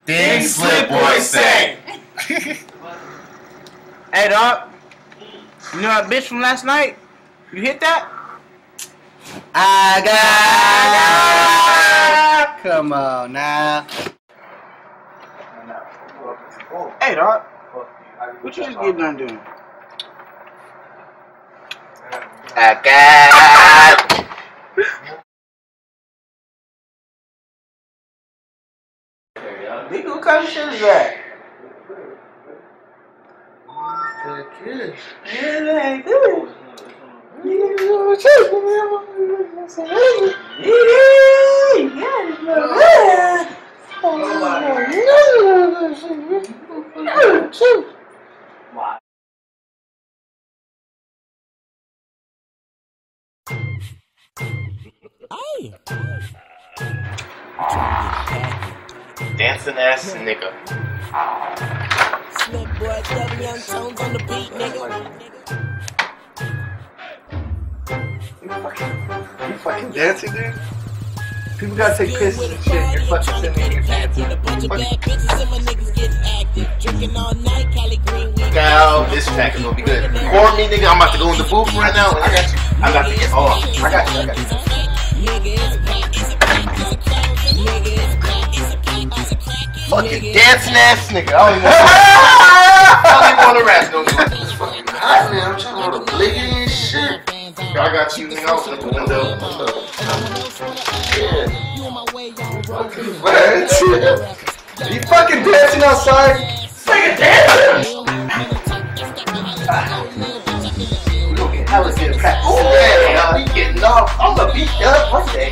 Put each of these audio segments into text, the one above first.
Things Slip Boy say. Hey, dog. You know that bitch from last night? You hit that? I got. Come on now. Hey, dog. What you just get done doing? I got. Nigga, what kind of shit is that? Good. Yeah, that ain't good. Dancing ass nigga. Slip boy, double young tones on the beat, nigga. You fucking dancing, dude? People gotta take pisses and shit. You're fucking sitting here dancing. Now, this track is gonna be good. Record me, nigga. I'm about to go in the booth right now. I got you. I'm about to get off. I got you. Fucking dancing ass nigga. I don't even want to rap no more. It's fucking hot, man. I'm trying to hold a bliggity and shit. I got you, nigga. I was at the window. Yeah. You fucking dancing outside? Fucking dancing! We gonna get hella good practice. Oh, man. I'll be getting off. I'm gonna beat you up one day.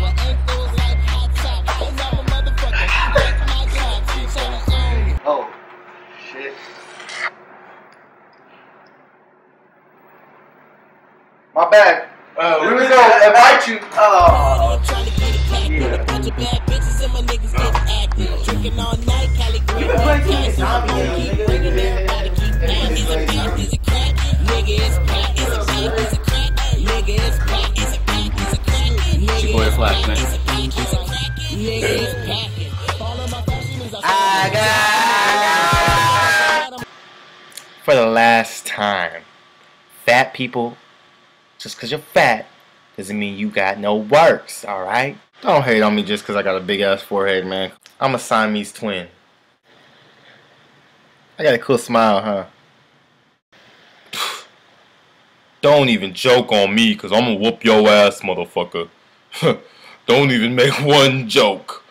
Oh, shit. My bad. We were gonna invite you. Oh, yeah. You been playing too many zombie It's your boy Flash, man. For the last time, fat people, just because you're fat doesn't mean you got no works, alright? Don't hate on me just because I got a big ass forehead, man. I'm a Siamese twin. I got a cool smile, huh? Don't even joke on me because I'm gonna whoop your ass, motherfucker. Don't even make one joke.